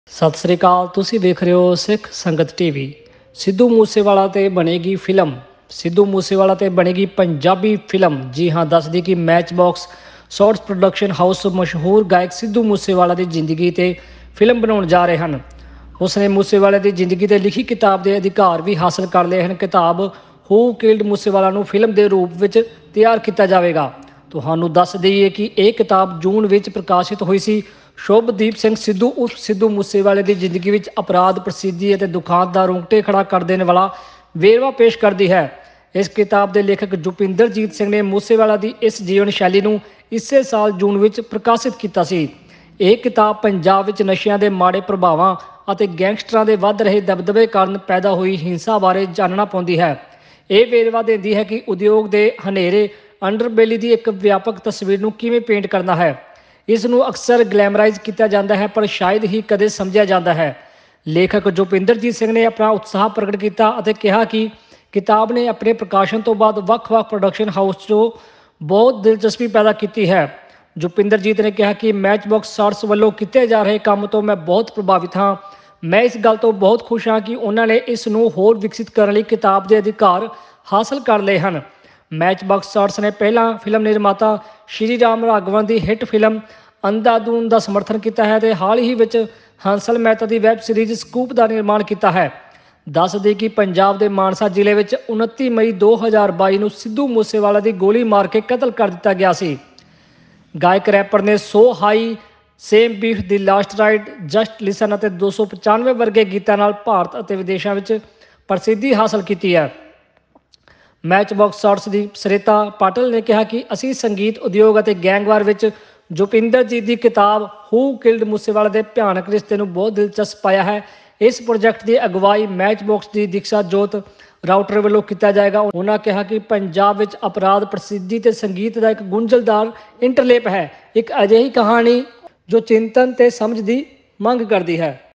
ਸਤਿ ਸ੍ਰੀ ਅਕਾਲ। ਤੁਸੀਂ ਵੇਖ ਰਹੇ ਹੋ ਸਿੱਖ ਸੰਗਤ ਟੀਵੀ। ਸਿੱਧੂ ਮੂਸੇਵਾਲਾ ਤੇ ਬਣੇਗੀ ਫਿਲਮ। ਸਿੱਧੂ ਮੂਸੇਵਾਲਾ ਤੇ ਬਣੇਗੀ ਪੰਜਾਬੀ ਫਿਲਮ। ਜੀ ਹਾਂ, ਦੱਸਦੀ ਕਿ Matchbox Shorts production house ਮਸ਼ਹੂਰ ਗਾਇਕ ਸਿੱਧੂ ਮੂਸੇਵਾਲਾ ਦੀ ਜ਼ਿੰਦਗੀ ਤੇ ਫਿਲਮ ਬਣਾਉਣ ਜਾ ਰਹੇ ਹਨ। ਉਸਨੇ ਮੂਸੇਵਾਲੇ ਦੀ ਜ਼ਿੰਦਗੀ ਤੇ ਲਿਖੀ ਕਿਤਾਬ ਦੇ ਅਧਿਕਾਰ ਵੀ ਹਾਸਲ ਕਰ ਲਏ ਹਨ। ਕਿਤਾਬ ਹੂ ਕਿਲਡ ਮੂਸੇਵਾਲਾ ਨੂੰ ਫਿਲਮ ਦੇ ਰੂਪ ਵਿੱਚ ਤਿਆਰ ਕੀਤਾ ਜਾਵੇਗਾ। ਤੁਹਾਨੂੰ ਦੱਸ ਦਈਏ ਕਿ ਇਹ ਕਿਤਾਬ ਜੂਨ ਵਿੱਚ ਪ੍ਰਕਾਸ਼ਿਤ ਹੋਈ ਸੀ। ਸ਼ੁਭਦੀਪ ਸਿੰਘ ਸਿੱਧੂ ਉਰਫ ਸਿੱਧੂ ਮੂਸੇਵਾਲੇ ਦੀ ਜ਼ਿੰਦਗੀ ਵਿੱਚ ਅਪਰਾਧ, ਪ੍ਰਸਿੱਧੀ ਅਤੇ ਦੁਖਾਂਤ ਦਾ ਰੋਂਗਟੇ ਖੜਾ ਕਰ ਦੇਣ ਵਾਲਾ ਵੇਰਵਾ ਪੇਸ਼ ਕਰਦੀ ਹੈ। ਇਸ ਕਿਤਾਬ ਦੇ ਲੇਖਕ ਜੁਪਿੰਦਰਜੀਤ ਸਿੰਘ ਨੇ ਮੂਸੇਵਾਲਾ ਦੀ ਇਸ ਜੀਵਨ ਸ਼ੈਲੀ ਨੂੰ ਇਸੇ ਸਾਲ ਜੂਨ ਵਿੱਚ ਪ੍ਰਕਾਸ਼ਿਤ ਕੀਤਾ ਸੀ। ਇਹ ਕਿਤਾਬ ਪੰਜਾਬ ਵਿੱਚ ਨਸ਼ਿਆਂ ਦੇ ਮਾੜੇ ਪ੍ਰਭਾਵਾਂ ਅਤੇ ਗੈਂਗਸਟਰਾਂ ਦੇ ਵੱਧ ਰਹੇ ਦਬਦਬੇ ਕਾਰਨ ਪੈਦਾ ਹੋਈ ਹਿੰਸਾ ਬਾਰੇ ਚਾਨਣਾ ਪਾਉਂਦੀ ਹੈ। ਇਹ ਵੇਰਵਾ ਦਿੰਦੀ ਹੈ ਕਿ ਉਦਯੋਗ ਦੇ ਹਨੇਰੇ ਅੰਡਰਬੈਲੀ ਦੀ ਇੱਕ ਵਿਆਪਕ ਤਸਵੀਰ ਨੂੰ ਕਿਵੇਂ ਪੇਂਟ ਕਰਨਾ ਹੈ। ਇਸ ਨੂੰ ਅਕਸਰ ਗਲੈਮਰਾਈਜ਼ ਕੀਤਾ ਜਾਂਦਾ ਹੈ, ਪਰ ਸ਼ਾਇਦ ਹੀ ਕਦੇ ਸਮਝਿਆ ਜਾਂਦਾ ਹੈ। ਲੇਖਕ ਜੁਪਿੰਦਰਜੀਤ ਸਿੰਘ ਨੇ ਆਪਣਾ ਉਤਸ਼ਾਹ ਪ੍ਰਗਟ ਕੀਤਾ ਅਤੇ ਕਿਹਾ ਕਿ ਕਿਤਾਬ ਨੇ ਆਪਣੇ ਪ੍ਰਕਾਸ਼ਨ ਤੋਂ ਬਾਅਦ ਵੱਖ-ਵੱਖ ਪ੍ਰੋਡਕਸ਼ਨ ਹਾਊਸ 'ਚੋਂ ਬਹੁਤ ਦਿਲਚਸਪੀ ਪੈਦਾ ਕੀਤੀ ਹੈ। ਜੁਪਿੰਦਰਜੀਤ ਨੇ ਕਿਹਾ ਕਿ ਮੈਚ ਬਾਕਸ ਸ਼ਾਰਟਸ ਵੱਲੋਂ ਕੀਤੇ ਜਾ ਰਹੇ ਕੰਮ ਤੋਂ ਮੈਂ ਬਹੁਤ ਪ੍ਰਭਾਵਿਤ ਹਾਂ। ਮੈਂ ਇਸ ਗੱਲ ਤੋਂ ਬਹੁਤ ਖੁਸ਼ ਹਾਂ ਕਿ ਉਹਨਾਂ ਨੇ ਇਸ ਨੂੰ ਹੋਰ ਵਿਕਸਿਤ ਕਰਨ ਲਈ ਕਿਤਾਬ ਦੇ ਅਧਿਕਾਰ ਹਾਸਲ ਕਰ ਲਏ ਹਨ। ਮੈਚ ਬਾਕਸ ਸ਼ਾਰਟਸ ਨੇ ਪਹਿਲਾਂ ਫਿਲਮ ਨਿਰਮਾਤਾ ਸ਼੍ਰੀ ਰਾਮ ਰਾਘਵਨ ਦੀ ਹਿੱਟ ਫਿਲਮ ਅੰਧਾਧੁਨ ਦਾ ਸਮਰਥਨ ਕੀਤਾ ਹੈ ਅਤੇ ਹਾਲ ਹੀ ਵਿੱਚ ਹੰਸਲ ਮਹਿਤਾ ਦੀ ਵੈਬ ਸੀਰੀਜ਼ ਸਕੂਪ ਦਾ ਨਿਰਮਾਣ ਕੀਤਾ ਹੈ। ਦੱਸ ਦੇਈਏ ਕਿ ਪੰਜਾਬ ਦੇ ਮਾਨਸਾ ਜ਼ਿਲ੍ਹੇ ਵਿੱਚ 29 ਮਈ 2022 ਨੂੰ ਸਿੱਧੂ ਮੂਸੇਵਾਲਾ ਦੀ ਗੋਲੀ ਮਾਰ ਕੇ ਕਤਲ ਕਰ ਦਿੱਤਾ ਗਿਆ ਸੀ। ਗਾਇਕ ਰੈਪਰ ਨੇ so high, same beef, the last ride, just listen ਅਤੇ 295 ਵਰਗੇ ਗੀਤਾਂ ਨਾਲ ਭਾਰਤ ਅਤੇ ਵਿਦੇਸ਼ਾਂ ਵਿੱਚ ਪ੍ਰਸਿੱਧੀ ਹਾਸਲ ਕੀਤੀ ਹੈ। ਮੈਚ ਬਾਕਸ ਸ਼ਾਰਟਸ ਦੀ ਸਰਿਤਾ ਪਾਟਲ ਨੇ ਕਿਹਾ ਕਿ ਅਸੀਂ ਸੰਗੀਤ ਉਦਯੋਗ ਅਤੇ ਗੈਂਗਵਾਰ ਵਿੱਚ ਜੁਪਿੰਦਰਜੀਤ ਦੀ ਕਿਤਾਬ ਹੂ ਕਿਲਡ ਮੂਸੇਵਾਲਾ ਦੇ ਭਿਆਨਕ ਰਿਸ਼ਤੇ ਨੂੰ ਬਹੁਤ ਦਿਲਚਸਪ ਪਾਇਆ ਹੈ। ਇਸ ਪ੍ਰੋਜੈਕਟ ਦੀ ਅਗਵਾਈ ਮੈਚ ਬਾਕਸ ਦੀ ਦੀਕਸ਼ਾ ਜੋਤ ਰਾਊਟਰ ਵੱਲੋਂ ਕੀਤਾ ਜਾਏਗਾ। ਉਹਨਾਂ ਕਿਹਾ ਕਿ ਪੰਜਾਬ ਵਿੱਚ ਅਪਰਾਧ, ਪ੍ਰਸਿੱਧੀ ਤੇ ਸੰਗੀਤ ਦਾ ਇੱਕ ਗੁੰਝਲਦਾਰ ਇੰਟਰਲੇਪ ਹੈ, ਇੱਕ ਅਜਿਹੀ ਕਹਾਣੀ ਜੋ ਚਿੰਤਨ ਤੇ ਸਮਝ ਦੀ ਮੰਗ ਕਰਦੀ ਹੈ।